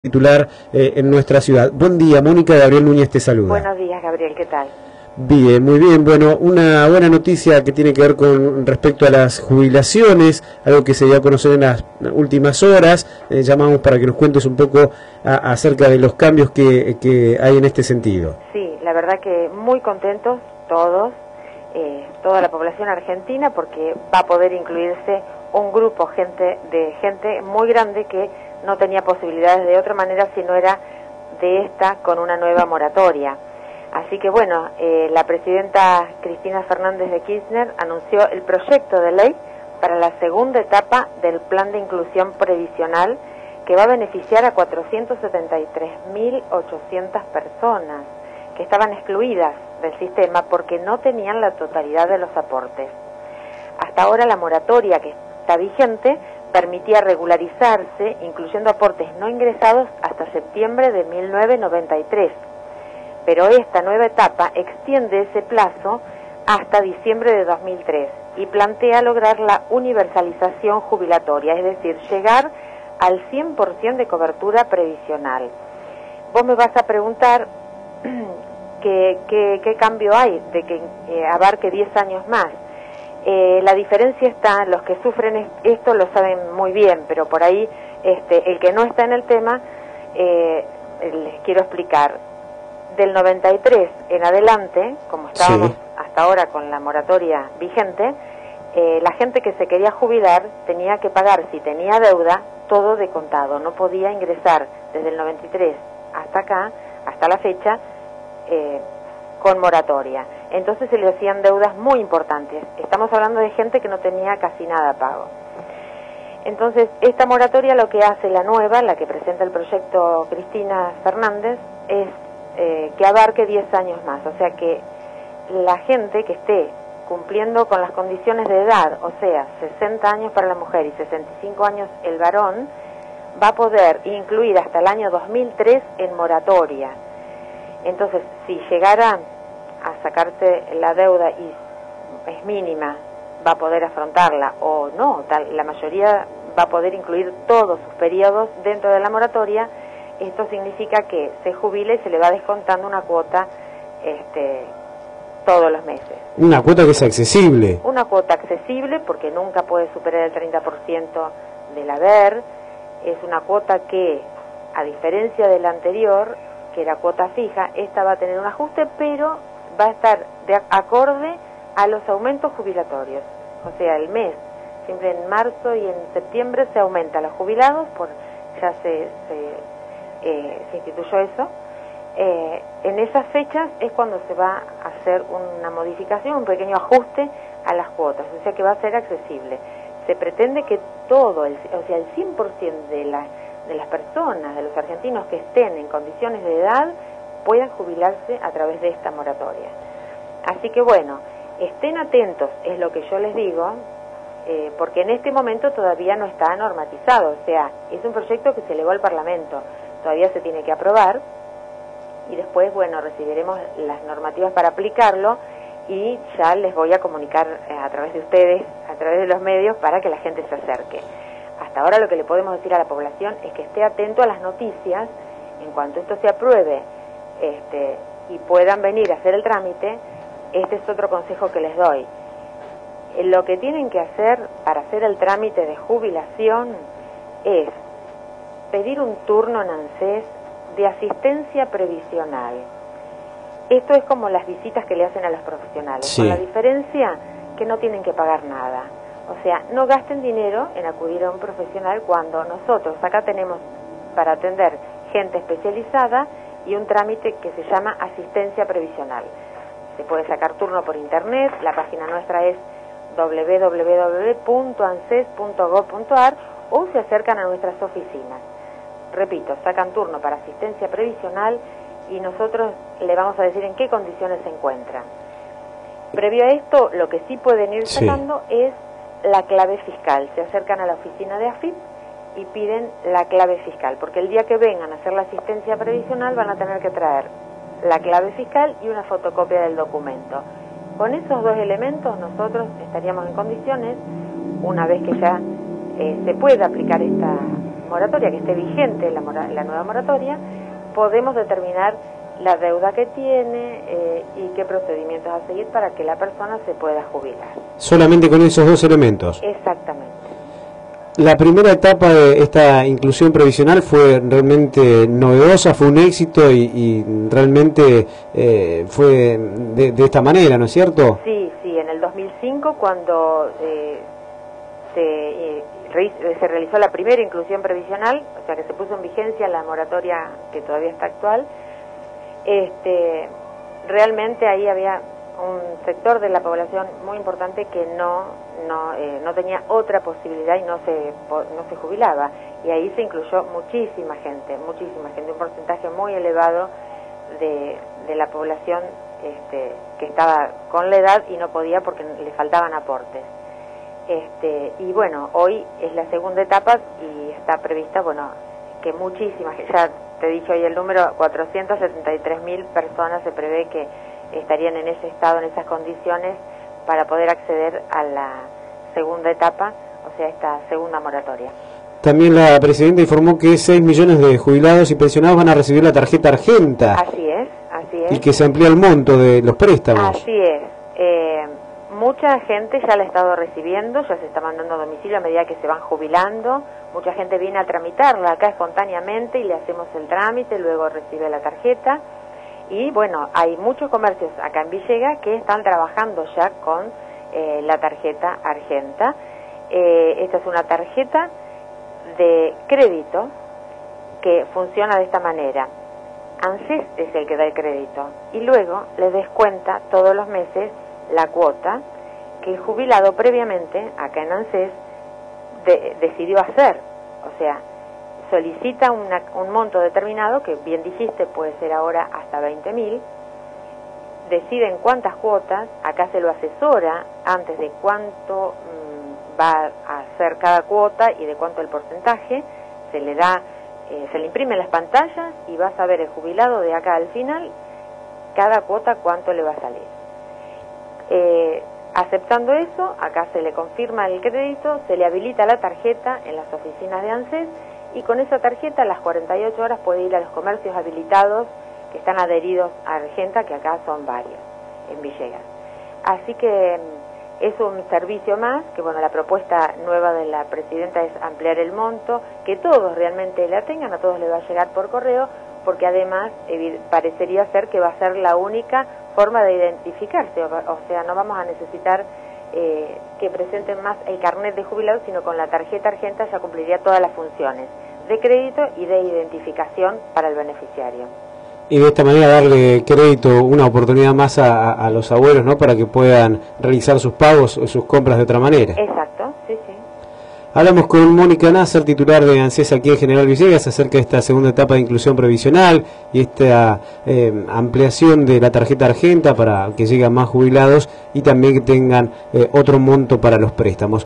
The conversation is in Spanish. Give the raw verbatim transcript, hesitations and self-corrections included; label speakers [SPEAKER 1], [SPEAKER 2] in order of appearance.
[SPEAKER 1] titular eh, en nuestra ciudad. Buen día, Mónica. Gabriel Núñez te saluda.
[SPEAKER 2] Buenos días, Gabriel, ¿qué tal?
[SPEAKER 1] Bien, muy bien. Bueno, una buena noticia que tiene que ver con respecto a las jubilaciones, algo que se dio a conocer en las últimas horas. Eh, llamamos para que nos cuentes un poco a, acerca de los cambios que, que hay en este sentido.
[SPEAKER 2] Sí, la verdad que muy contentos todos, eh, toda la población argentina, porque va a poder incluirse un grupo gente de gente muy grande que no tenía posibilidades de otra manera si no era de esta con una nueva moratoria. Así que bueno, eh, la presidenta Cristina Fernández de Kirchner anunció el proyecto de ley para la segunda etapa del plan de inclusión previsional que va a beneficiar a cuatrocientos setenta y tres mil ochocientas personas que estaban excluidas del sistema porque no tenían la totalidad de los aportes. Hasta ahora la moratoria que está vigente permitía regularizarse, incluyendo aportes no ingresados, hasta septiembre de mil novecientos noventa y tres. Pero esta nueva etapa extiende ese plazo hasta diciembre de dos mil tres y plantea lograr la universalización jubilatoria, es decir, llegar al cien por ciento de cobertura previsional. Vos me vas a preguntar qué, qué, qué cambio hay de que eh, abarque diez años más. Eh, la diferencia está, los que sufren esto lo saben muy bien, pero por ahí este, el que no está en el tema, eh, les quiero explicar. Del noventa y tres en adelante, como estábamos sí. hasta ahora con la moratoria vigente, eh, la gente que se quería jubilar tenía que pagar, si tenía deuda, todo de contado, no podía ingresar desde el noventa y tres hasta acá, hasta la fecha, eh, con moratoria. Entonces se le hacían deudas muy importantes. Estamos hablando de gente que no tenía casi nada pago. Entonces, esta moratoria lo que hace la nueva, la que presenta el proyecto Cristina Fernández, es eh, que abarque diez años más. O sea que la gente que esté cumpliendo con las condiciones de edad, o sea, sesenta años para la mujer y sesenta y cinco años el varón, va a poder incluir hasta el año dos mil tres en moratoria. Entonces, si llegara a sacarse la deuda y es mínima, va a poder afrontarla, o no, tal, la mayoría va a poder incluir todos sus periodos dentro de la moratoria. Esto significa que se jubile y se le va descontando una cuota este, todos los meses.
[SPEAKER 1] Una cuota que es accesible.
[SPEAKER 2] Una cuota accesible porque nunca puede superar el treinta por ciento del haber. Es una cuota que, a diferencia de la anterior, que era cuota fija, esta va a tener un ajuste, pero va a estar de acorde a los aumentos jubilatorios. O sea, el mes, siempre en marzo y en septiembre se aumenta a los jubilados, por ya se, se, eh, se instituyó eso. Eh, en esas fechas es cuando se va a hacer una modificación, un pequeño ajuste a las cuotas, o sea que va a ser accesible. Se pretende que todo, el, o sea, el cien por ciento de la de las personas, de los argentinos que estén en condiciones de edad, puedan jubilarse a través de esta moratoria. Así que bueno, estén atentos, es lo que yo les digo, eh, porque en este momento todavía no está normatizado, o sea, es un proyecto que se elevó al Parlamento, todavía se tiene que aprobar, y después, bueno, recibiremos las normativas para aplicarlo, y ya les voy a comunicar eh, a través de ustedes, a través de los medios, para que la gente se acerque. Hasta ahora lo que le podemos decir a la población es que esté atento a las noticias. En cuanto esto se apruebe este, y puedan venir a hacer el trámite, este es otro consejo que les doy. Lo que tienen que hacer para hacer el trámite de jubilación es pedir un turno en ANSES de asistencia previsional. Esto es como las visitas que le hacen a los profesionales, sí. Con la diferencia que no tienen que pagar nada. O sea, no gasten dinero en acudir a un profesional cuando nosotros acá tenemos para atender gente especializada y un trámite que se llama asistencia previsional. Se puede sacar turno por internet, la página nuestra es doble u doble u doble u punto anses punto gob punto ar o se acercan a nuestras oficinas. Repito, sacan turno para asistencia previsional y nosotros le vamos a decir en qué condiciones se encuentran. Previo a esto, lo que sí pueden ir sacando sí. es la clave fiscal. Se acercan a la oficina de A F I P y piden la clave fiscal, porque el día que vengan a hacer la asistencia previsional van a tener que traer la clave fiscal y una fotocopia del documento. Con esos dos elementos nosotros estaríamos en condiciones, una vez que ya eh, se pueda aplicar esta moratoria, que esté vigente la, mora, la nueva moratoria, podemos determinar la deuda que tiene eh, y qué procedimientos a seguir para que la persona se pueda jubilar.
[SPEAKER 1] Solamente con esos dos elementos.
[SPEAKER 2] Exactamente.
[SPEAKER 1] La primera etapa de esta inclusión previsional fue realmente novedosa, fue un éxito y, y realmente eh, fue de, de esta manera, ¿no es cierto?
[SPEAKER 2] Sí, sí, en el dos mil cinco cuando eh, se, eh, re, se realizó la primera inclusión previsional, o sea que se puso en vigencia la moratoria que todavía está actual, este, realmente ahí había un sector de la población muy importante que no no eh, no tenía otra posibilidad y no se no se jubilaba, y ahí se incluyó muchísima gente, muchísima gente, un porcentaje muy elevado de, de la población este, que estaba con la edad y no podía porque le faltaban aportes. Este, y bueno, hoy es la segunda etapa y está prevista, bueno, que muchísimas, ya te he dicho hoy el número, cuatrocientas setenta y tres mil personas se prevé que estarían en ese estado, en esas condiciones, para poder acceder a la segunda etapa, o sea, esta segunda moratoria.
[SPEAKER 1] También la presidenta informó que seis millones de jubilados y pensionados van a recibir la tarjeta Argenta.
[SPEAKER 2] Así es, así es.
[SPEAKER 1] Y que se amplía el monto de los préstamos.
[SPEAKER 2] Así es. Eh, mucha gente ya la ha estado recibiendo, ya se está mandando a domicilio a medida que se van jubilando. Mucha gente viene a tramitarla acá espontáneamente y le hacemos el trámite, luego recibe la tarjeta. Y bueno, hay muchos comercios acá en Villegas que están trabajando ya con eh, la tarjeta Argenta. Eh, esta es una tarjeta de crédito que funciona de esta manera. ANSES es el que da el crédito y luego le descuenta todos los meses la cuota que el jubilado previamente, acá en ANSES, de, decidió hacer. O sea, solicita una, un monto determinado, que bien dijiste puede ser ahora hasta veinte mil, deciden cuántas cuotas, acá se lo asesora antes de cuánto mmm, va a hacer cada cuota y de cuánto el porcentaje, se le da, eh, se le imprime las pantallas y va a saber el jubilado de acá al final cada cuota cuánto le va a salir. Eh, aceptando eso, acá se le confirma el crédito, se le habilita la tarjeta en las oficinas de ANSES, y con esa tarjeta a las cuarenta y ocho horas puede ir a los comercios habilitados que están adheridos a Argenta, que acá son varios en Villegas. Así que es un servicio más, que bueno, la propuesta nueva de la presidenta es ampliar el monto, que todos realmente la tengan, a todos les va a llegar por correo, porque además parecería ser que va a ser la única forma de identificarse, o, o sea, no vamos a necesitar Eh, que presenten más el carnet de jubilado, sino con la tarjeta Argenta ya cumpliría todas las funciones de crédito y de identificación para el beneficiario.
[SPEAKER 1] Y de esta manera darle crédito, una oportunidad más a, a los abuelos, ¿no?, para que puedan realizar sus pagos o sus compras de otra manera.
[SPEAKER 2] Exacto, sí, sí.
[SPEAKER 1] Hablamos con Mónica Nasser, titular de ANSES aquí en General Villegas, acerca de esta segunda etapa de inclusión previsional y esta eh, ampliación de la tarjeta Argenta para que lleguen más jubilados y también que tengan eh, otro monto para los préstamos.